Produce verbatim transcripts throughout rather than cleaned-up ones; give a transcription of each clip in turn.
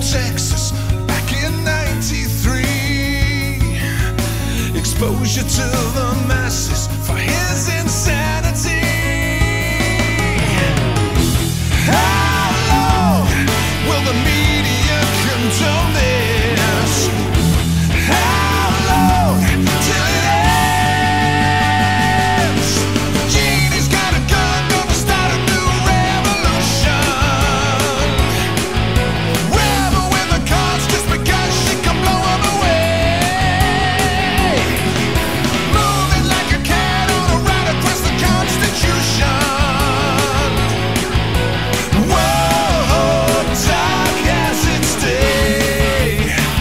Texas back in ninety-three. Exposure to the masses for his insanity. How long will the media condone this? How long till it ends? Genie's got a gun, gonna start a new revolution. Rebel with the cards just because she can blow them away. Moving like a cat on a ride across the Constitution. Whoa, dark acid day.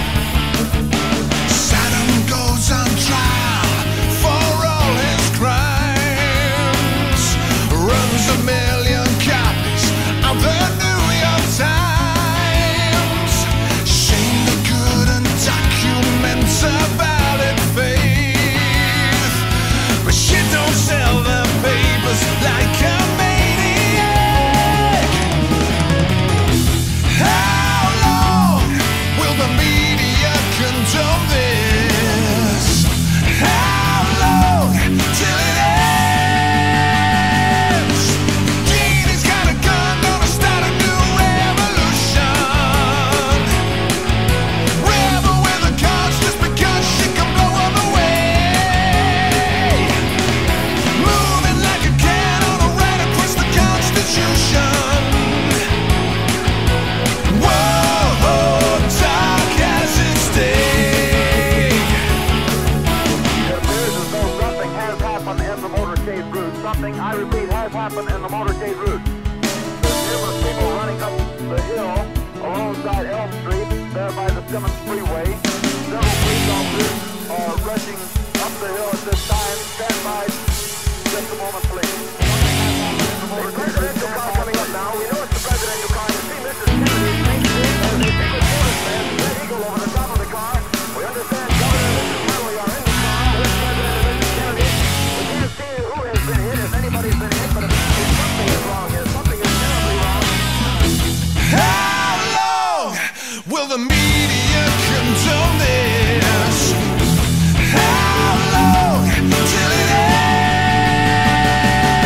Saddam goes on trial for all his crimes. Runs a million copies of the New York Times. Shame the good and documents about it faith, but she don't sell the papers like a maniac. How long will the media condone this? How long till it ends? Genie's got a gun, gonna start a new revolution. Rebel with the cards just because she can blow them away. Moving like a cat on a ride across the Constitution. Whoa, dark as its day. It appears as though something has happened in the motorcade route. Something, I repeat, has happened in the motorcade route. There's numerous people running up the hill alongside Elm Street, there by the Simmons Freeway. Several police officers are rushing up the hill at this time. Stand by just a moment, please. The presidential car coming up now. We know it's the presidential car. You see Mister Kennedy as a secret service man, Red Eagle over the top of the car. We understand Governor and Mister Connolly are in the car with President and Mister Kennedy. We can't see who has been hit, if anybody's been hit, but if something is wrong here. Something is terribly wrong. How long will the media condone this? How long till it ends?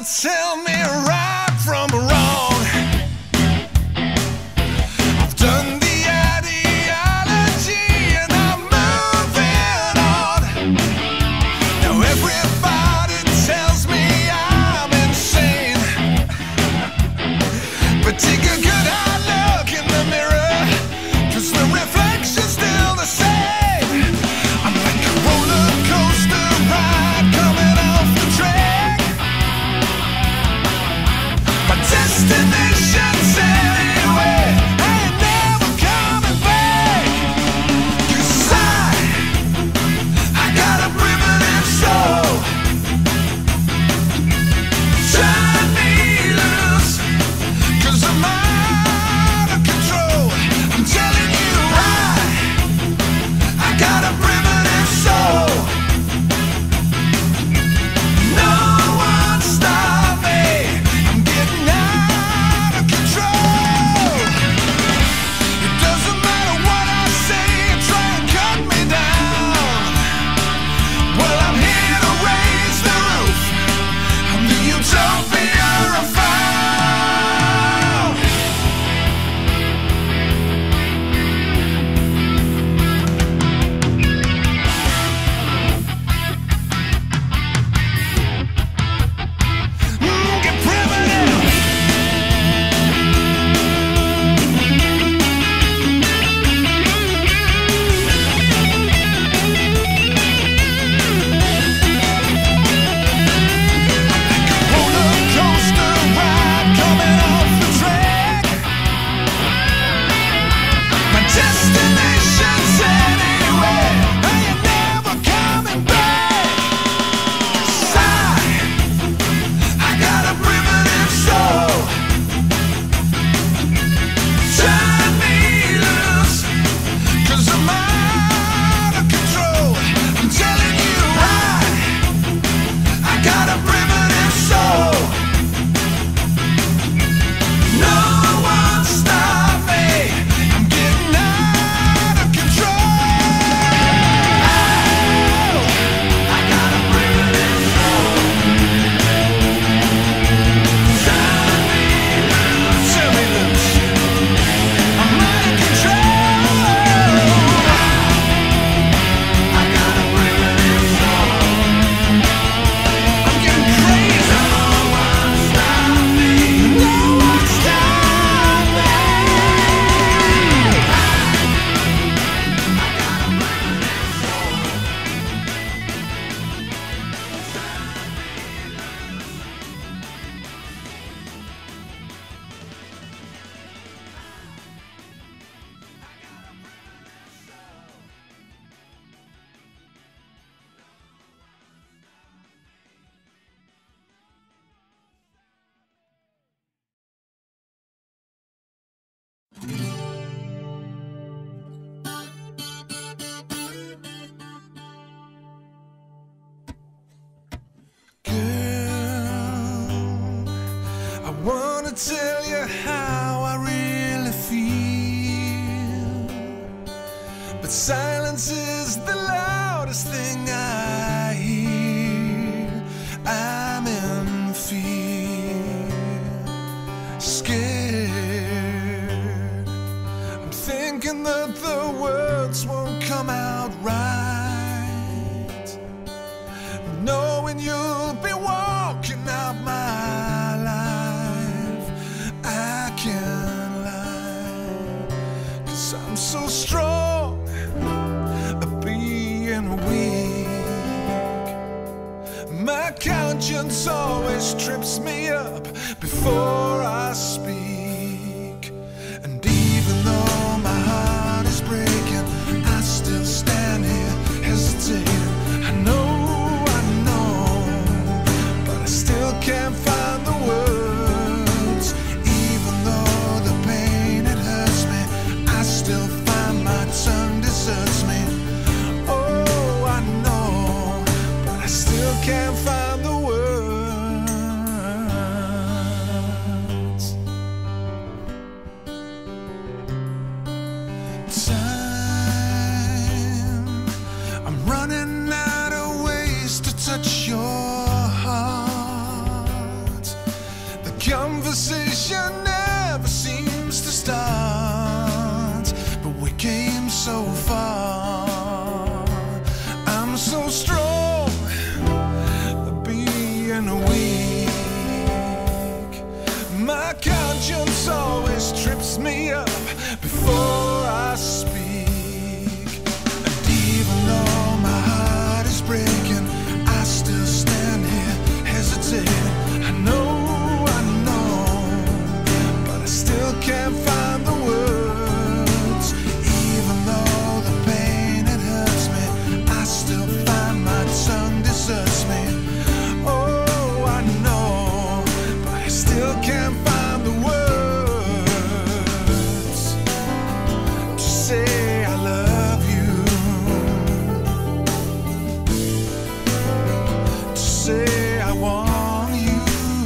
tell me right from wrong. I've done the ideology and I'm moving on. Now everybody tells me I'm insane, but take a good hard look in the mirror, 'cause the reflection's still the same. I'm like a roller coaster ride coming off the track. My destination's anywhere, I ain't never coming back. 'Cause I, I got a primitive soul. Turn me loose, 'cause I'm out of control. I'm telling you, I, I got a primitive soul. No one stop me, I'm getting out of control. It doesn't matter what I say, try and cut me down. Well, I'm here to raise the roof, I'm the utopia I found. Mm, get primitive. Roller coaster ride coming off the track. My destination's anywhere, I ain't never coming back. 'Cause I, I got a primitive soul. Turn me loose, 'cause I'm out of control. I'm telling you, I, I got a primitive soul. No one stop me, I'm getting out of control. I got a primitive soul. Turn me loose, turn me loose. I'm out of control. I got a primitive soul. I'm getting crazy. No one stop me. No one stop me. Girl, I wanna tell you how I really feel, but silence is the loudest thing I hear. I'm in fear, scared. I'm thinking that the words won't come out right, knowing you'll be walking out my life. I can't lie, 'cause I'm so strong of being weak. My conscience always trips me up before I speak. And even though my heart is breaking, I still stand here hesitating. I know, I know, but I still can't find the words. Even though the pain, it hurts me, I still find my tongue deserts me. Oh, I know, but I still can't find the words. Conversation never seems to start, but we came so far. I'm so strong, being weak. My conscience always trips me up before I speak. And even though my heart is breaking, I still stand here hesitating. I know, I know, but I still can't find the words. Even though the pain, it hurts me, I still find my tongue deserts me. Oh, I know, but I still can't find the words to say I love you, to say I want you,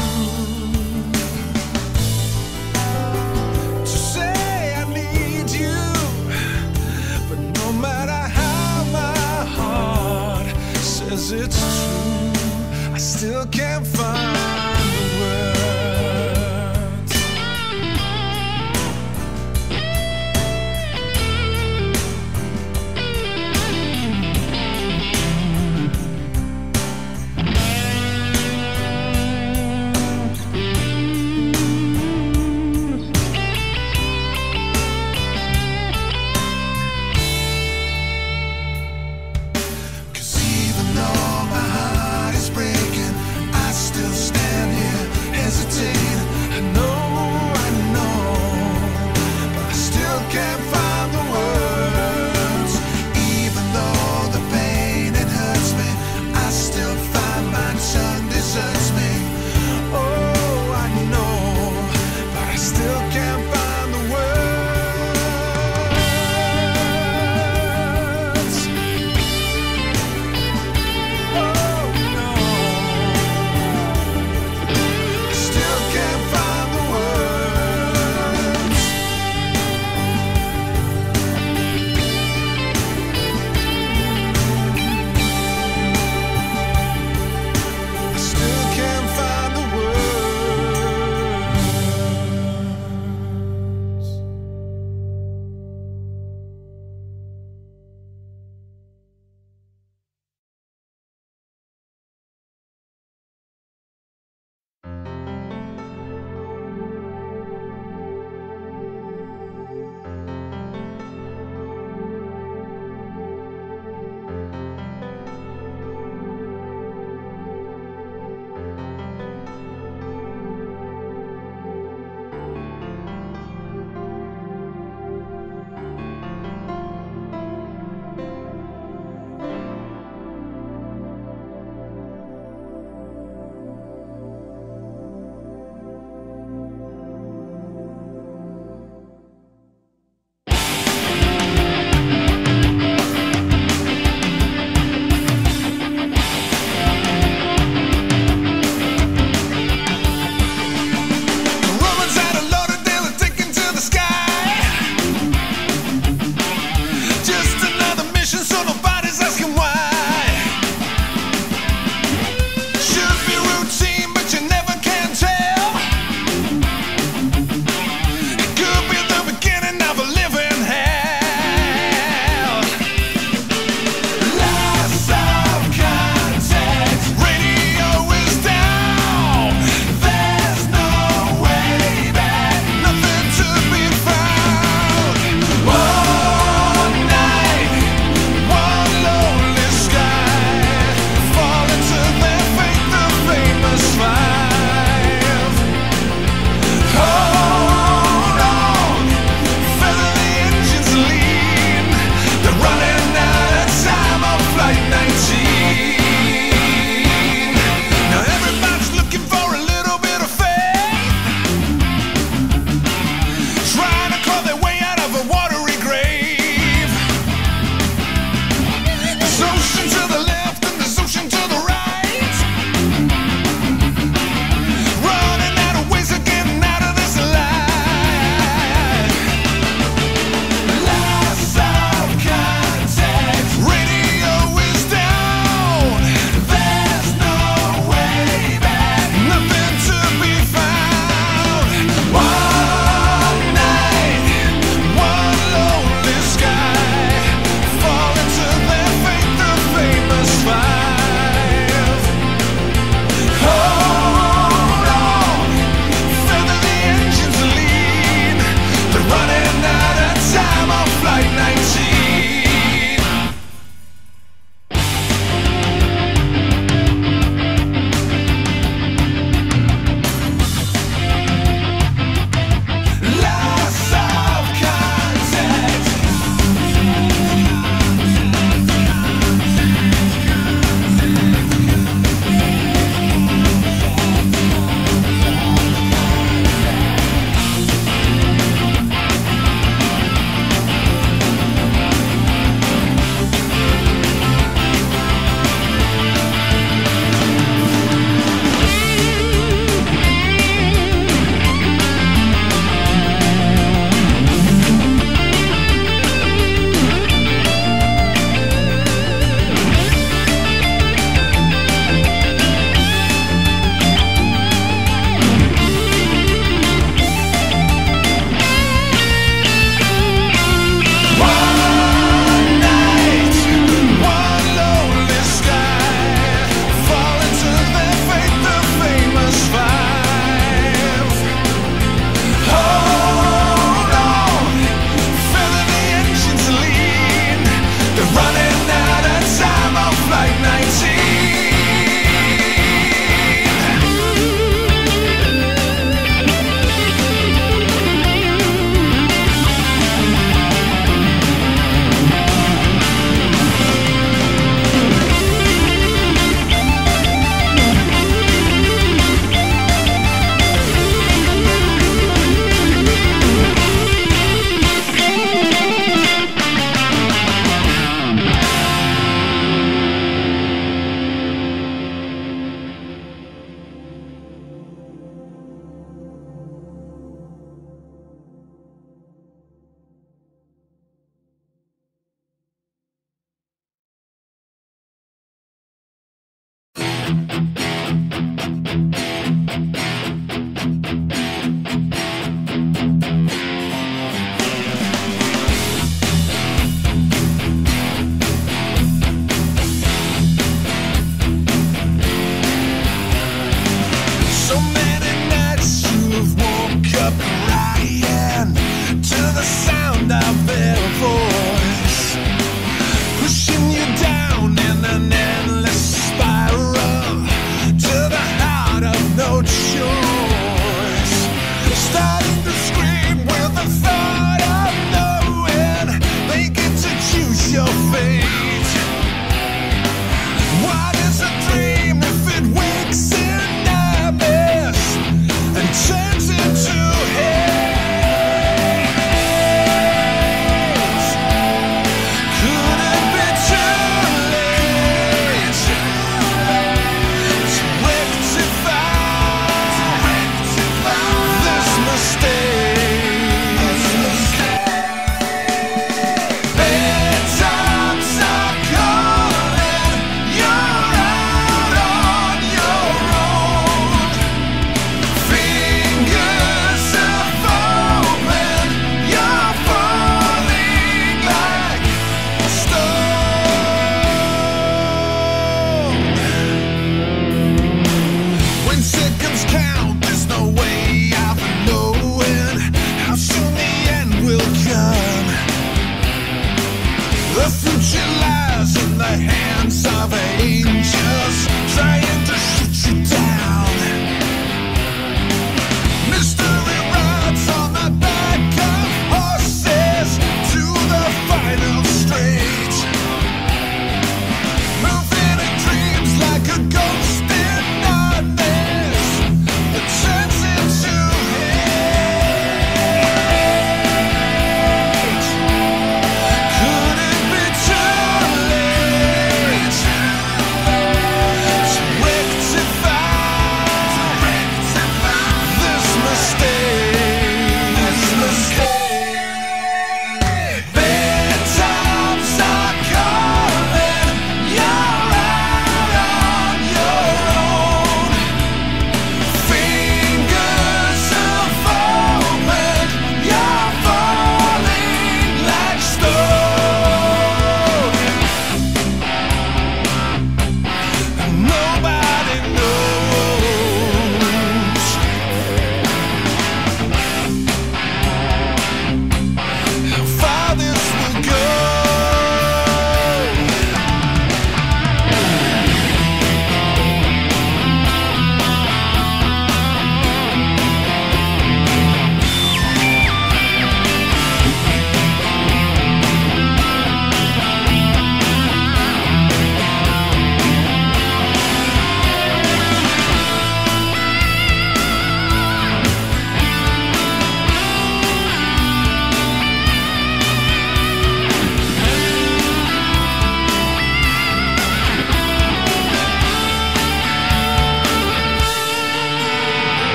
to say I need you. But no matter how my heart says it's true, I still can't find the words.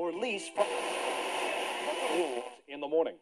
or lease from rules in the morning.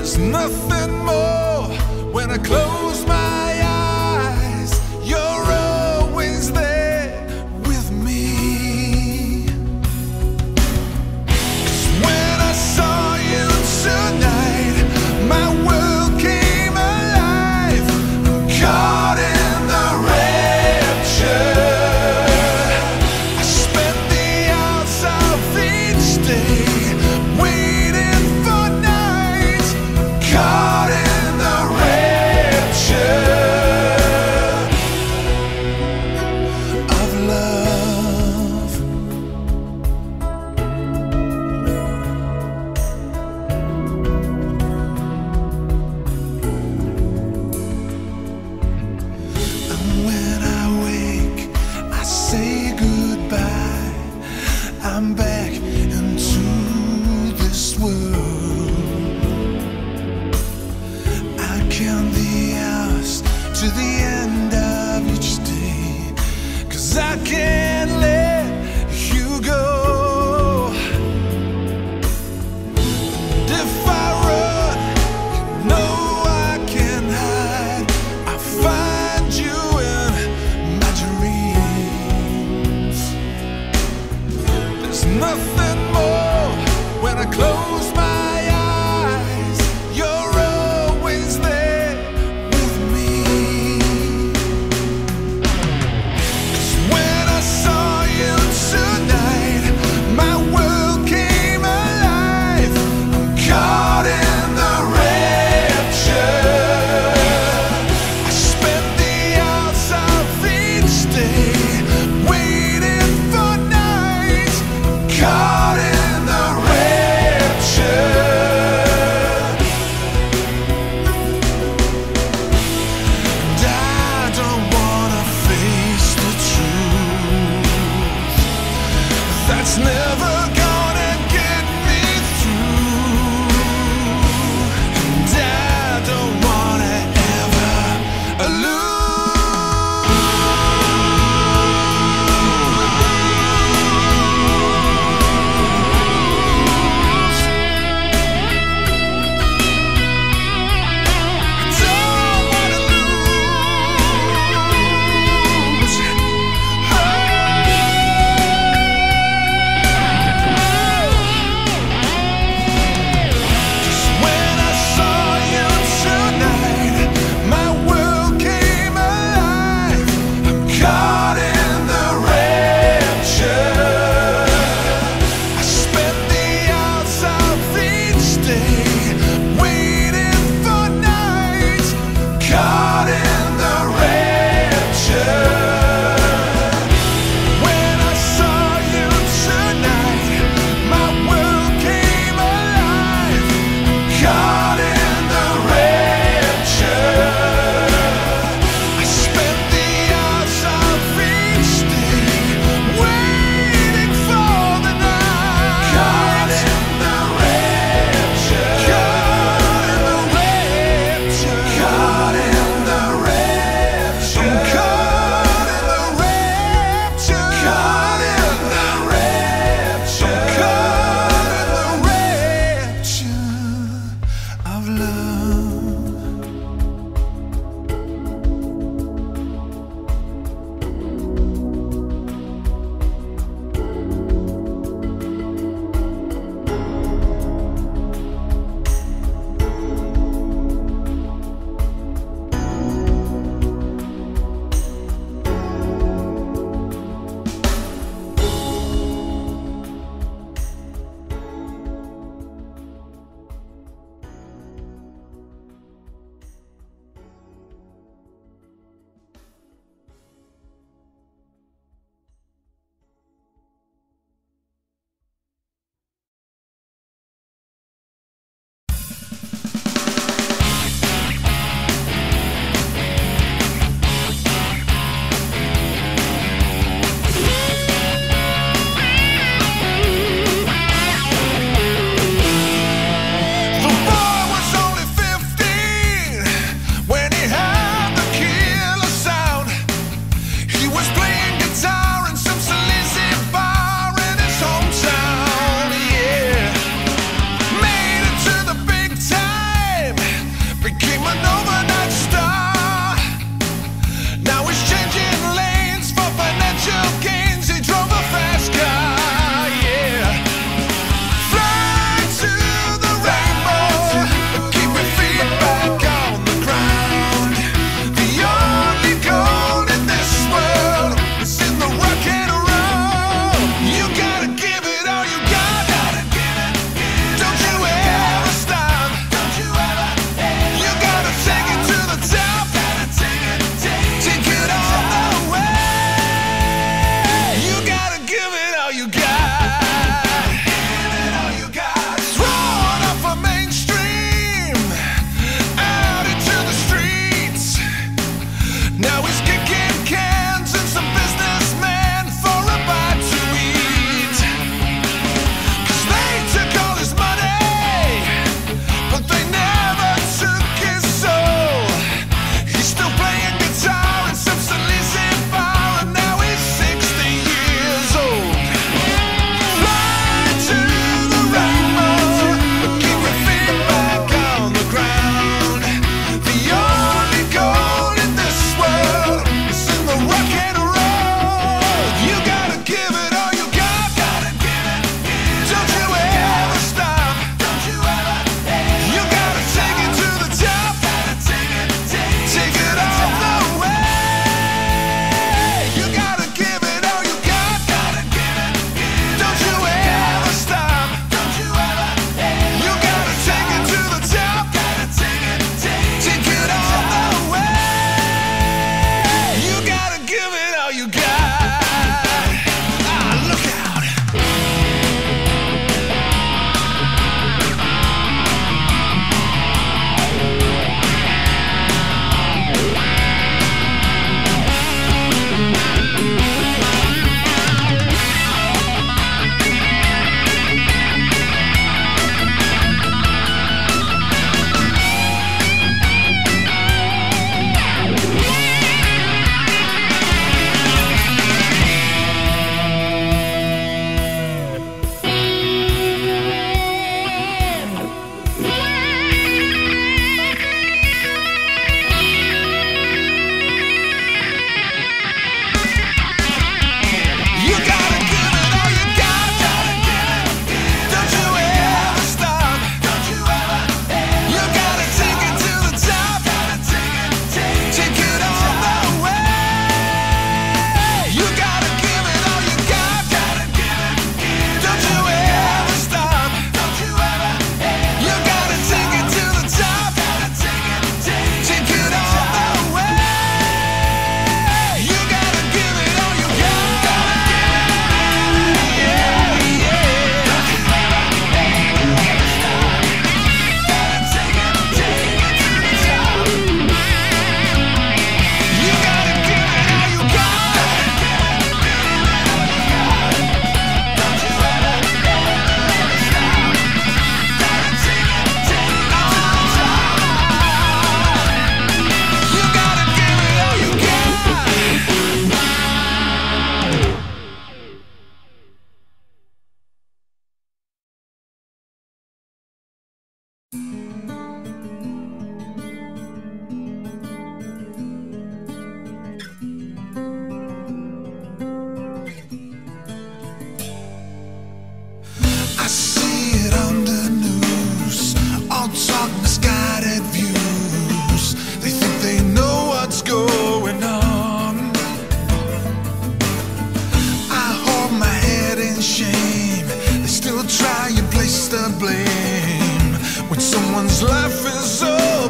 There's nothing more when I close my eyes. You're always there with me. 'Cause when I saw you tonight, my world came alive. I'm caught in the rapture. I spent the hours of each day waiting for night. I'm caught in the rapture of love. And when I wake, I say goodbye. I'm back into this world. I count the hours to the end of each day, 'cause I can't let you go. And if I run, you know I can hide. I find you in my dreams. There's nothing more when I close my eyes. You're always there with me. 'Cause when I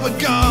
begun.